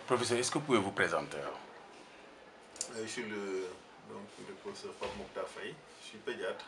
Professeur, est-ce que vous pouvez vous présenter? Je suis le professeur Pape Mokhtar Faye, je suis pédiatre,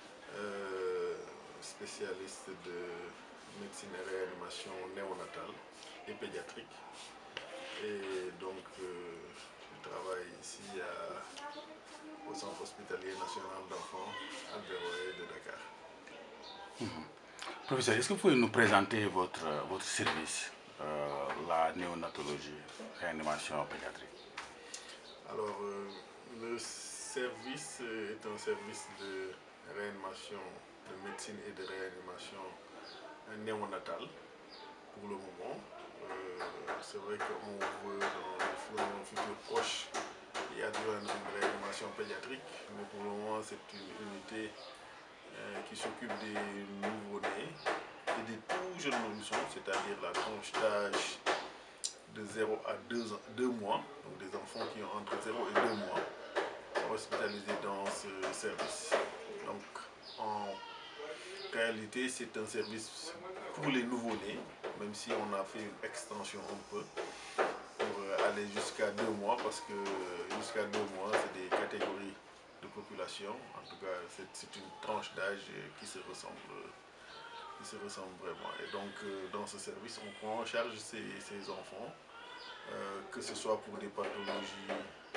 spécialiste de médecine et réanimation néonatale et pédiatrique. Et donc, je travaille ici au Centre hospitalier national d'enfants Albert Royer de Dakar. Professeur, est-ce que vous pouvez nous présenter votre service, la néonatologie, réanimation pédiatrique? Alors, le service est un service de réanimation, de médecine et de réanimation néonatale pour le moment. C'est vrai qu'on veut dans un futur proche y adjoindre une réanimation pédiatrique, mais pour le moment c'est une unité qui s'occupe des nouveau-nés et des tout jeunes nourrissons, c'est-à-dire la tranche d'âge de 0 à 2 mois, donc des enfants qui ont entre 0 et 2 mois, sont hospitalisés dans ce service. Donc en réalité, c'est un service pour les nouveau-nés, même si on a fait une extension un peu pour aller jusqu'à 2 mois, parce que jusqu'à 2 mois, c'est des catégories de population. En tout cas, c'est une tranche d'âge qui se ressemble vraiment. Et donc, dans ce service, on prend en charge ces enfants, que ce soit pour des pathologies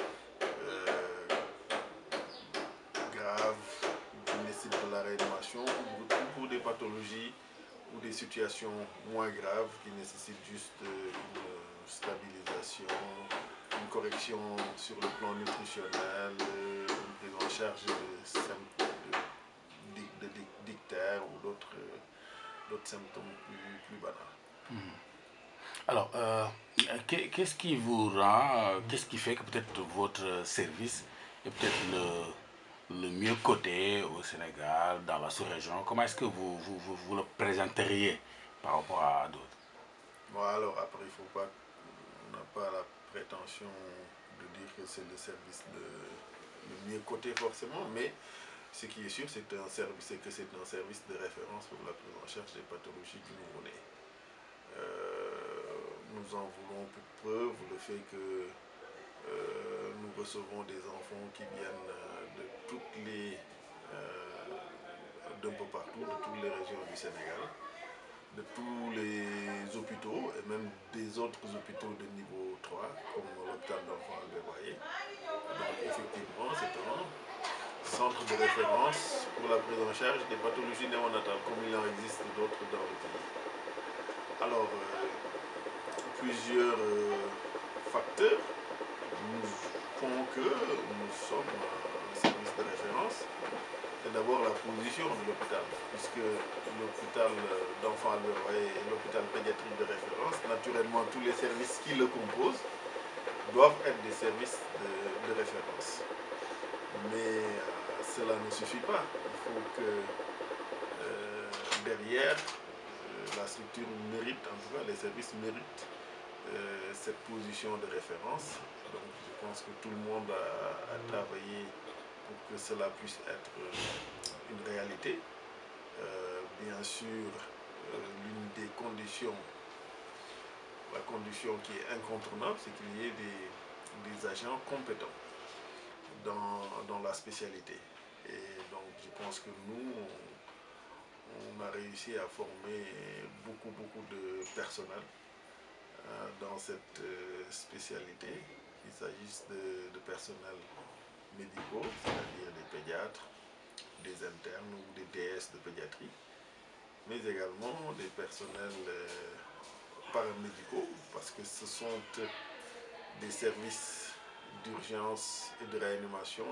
graves qui nécessitent de la réanimation ou pour des pathologies ou des situations moins graves qui nécessitent juste une stabilisation, une correction sur le plan nutritionnel, une prise en charge de dictère ou d'autres symptômes plus banals. Alors, qu'est-ce qui vous rend, qu'est-ce qui fait que peut-être votre service est peut-être le mieux coté au Sénégal, dans la sous-région? Comment est-ce que vous le présenteriez par rapport à d'autres? Bon, alors après, on n'a pas la prétention de dire que c'est le service le mieux coté forcément, mais ce qui est sûr, c'est que c'est un service de référence pour la prise en charge des pathologies du nouveau-né. Nous en voulons pour preuve le fait que nous recevons des enfants qui viennent d'un peu partout, de toutes les régions du Sénégal, de tous les hôpitaux et même des autres hôpitaux de niveau 3, comme l'hôpital d'enfants Albert Royer. Donc effectivement, c'est un centre de référence pour la prise en charge des pathologies néonatales, comme il en existe d'autres dans le pays. Alors, plusieurs facteurs nous font que nous sommes un service de référence. C'est d'abord la position de l'hôpital, puisque l'hôpital d'enfants Albert Royer est l'hôpital pédiatrique de référence. Naturellement, tous les services qui le composent doivent être des services de référence. Mais cela ne suffit pas. Il faut que derrière, la structure mérite, en tout cas les services méritent cette position de référence. Donc je pense que tout le monde a travaillé pour que cela puisse être une réalité. Bien sûr, l'une des conditions, la condition qui est incontournable, c'est qu'il y ait des agents compétents dans la spécialité. Et donc je pense que nous, on a réussi à former beaucoup de personnel dans cette spécialité, qu'il s'agisse de personnel médicaux, c'est-à-dire des pédiatres, des internes ou des DS de pédiatrie, mais également des personnels paramédicaux, parce que ce sont des services d'urgence et de réanimation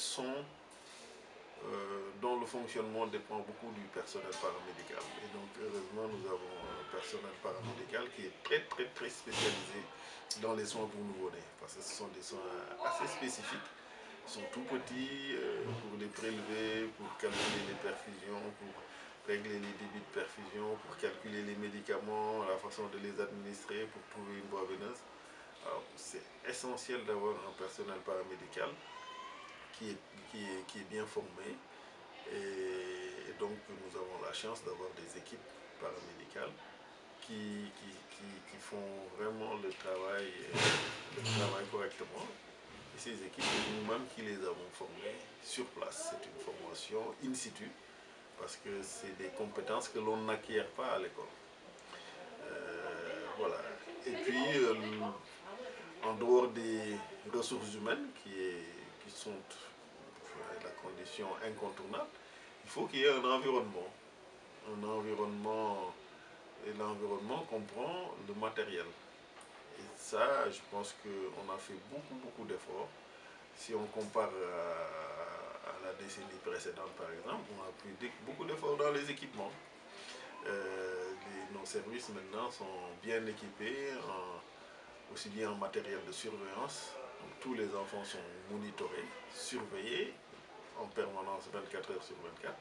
dont le fonctionnement dépend beaucoup du personnel paramédical. Et donc heureusement, nous avons un personnel paramédical qui est très spécialisé dans les soins pour nouveau-nés, parce que ce sont des soins assez spécifiques. Ils sont tout petits pour les prélever, pour calculer les perfusions, pour régler les débits de perfusion, pour calculer les médicaments, la façon de les administrer, pour trouver une voie veineuse. Alors c'est essentiel d'avoir un personnel paramédical qui est bien formé. Et donc nous avons la chance d'avoir des équipes paramédicales qui font vraiment le travail correctement. Et ces équipes, c'est nous-mêmes qui les avons formées sur place. C'est une formation in situ, parce que c'est des compétences que l'on n'acquiert pas à l'école. Voilà. Et puis, en dehors des ressources humaines, qui sont la condition incontournable, il faut qu'il y ait un environnement. Un environnement, et l'environnement comprend le matériel. Et ça, je pense qu'on a fait beaucoup d'efforts. Si on compare à la décennie précédente, par exemple, on a pris beaucoup d'efforts dans les équipements. Nos services maintenant sont bien équipés, aussi bien en matériel de surveillance. Donc, tous les enfants sont monitorés, surveillés en permanence 24 heures sur 24,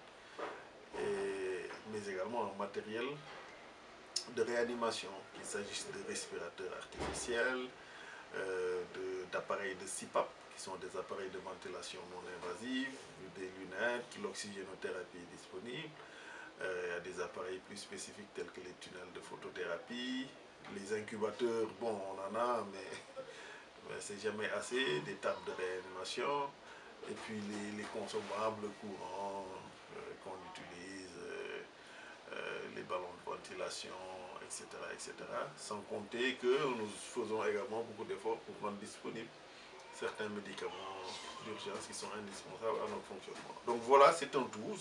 mais également en matériel de réanimation, qu'il s'agisse de respirateurs artificiels, d'appareils de CPAP, qui sont des appareils de ventilation non invasive, des lunettes, l'oxygénothérapie est disponible. Il y a des appareils plus spécifiques tels que les tunnels de photothérapie, les incubateurs, bon, on en a, mais c'est jamais assez, des tables de réanimation, et puis les consommables courants qu'on utilise, les ballons de ventilation, etc., etc. Sans compter que nous faisons également beaucoup d'efforts pour rendre disponibles certains médicaments d'urgence qui sont indispensables à notre fonctionnement. Donc voilà, c'est un tout,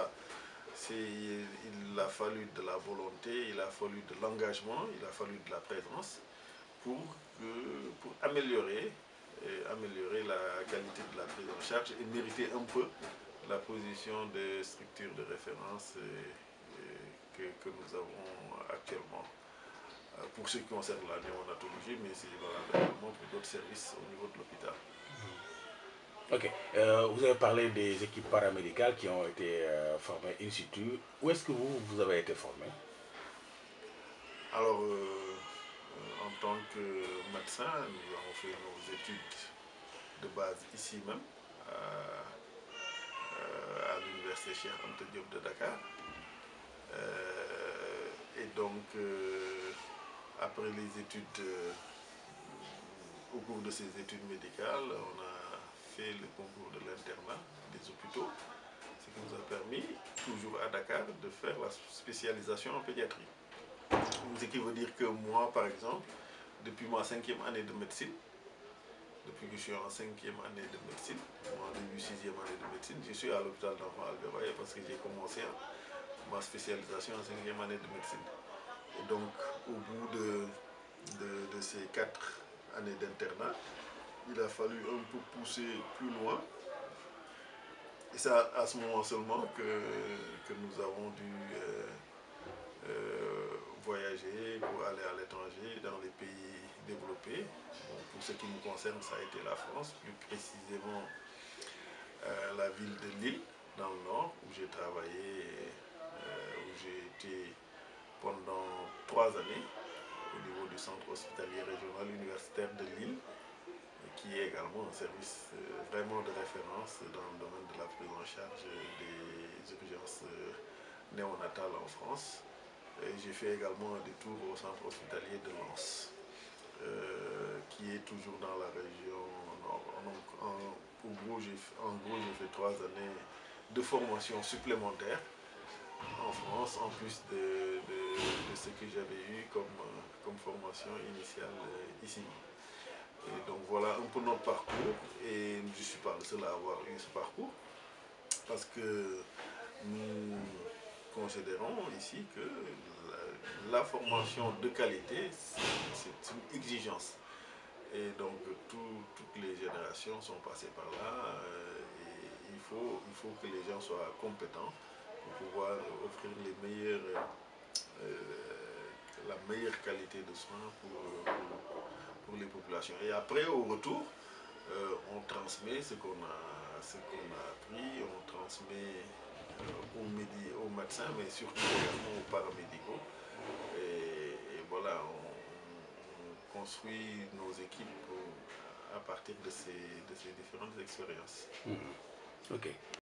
il a fallu de la volonté, il a fallu de l'engagement, il a fallu de la présence pour améliorer la qualité de la prise en charge et mériter un peu la position de structure de référence que nous avons actuellement. Pour ce qui concerne la néonatologie, mais c'est valable également pour d'autres services au niveau de l'hôpital. Ok. Vous avez parlé des équipes paramédicales qui ont été formées in situ. Où est-ce que vous avez été formé? Alors, en tant que médecin, nous avons fait nos études de base ici même, à l'université Cheikh Anta Diop de Dakar. Et donc, après les études, au cours de ces études médicales, on a fait le concours de l'internat des hôpitaux, ce qui nous a permis, toujours à Dakar, de faire la spécialisation en pédiatrie. Ce qui veut dire que moi, par exemple, depuis ma 5e année de médecine, depuis que je suis en 5e année de médecine, en début 6e année de médecine, je suis à l'hôpital d'enfants Albert Royer parce que j'ai commencé ma spécialisation en 5e année de médecine. Et donc, au bout de ces 4 années d'internat, il a fallu un peu pousser plus loin. Et c'est à ce moment seulement que nous avons dû voyager pour aller à l'étranger, dans les pays développés. Bon, pour ce qui nous concerne, ça a été la France, plus précisément la ville de Lille, dans le nord, où j'ai travaillé, où j'ai été pendant 3 années au niveau du centre hospitalier régional universitaire de Lille, qui est également un service vraiment de référence dans le domaine de la prise en charge des urgences néonatales en France. J'ai fait également un détour au centre hospitalier de Lens, qui est toujours dans la région nord. Donc, en gros, j'ai fait 3 années de formation supplémentaire en France, en plus de ce que j'avais eu comme formation initiale ici. Et donc voilà un peu notre parcours, et je ne suis pas le seul à avoir eu ce parcours, parce que nous considérons ici que la formation de qualité, c'est une exigence. Et donc toutes les générations sont passées par là, et il faut que les gens soient compétents pour pouvoir offrir la meilleure qualité de soins pour les populations. Et après, au retour, on transmet ce qu'on a appris, on transmet aux médecins, mais surtout également aux paramédicaux. Et voilà, on construit nos équipes à partir de ces différentes expériences. Ok.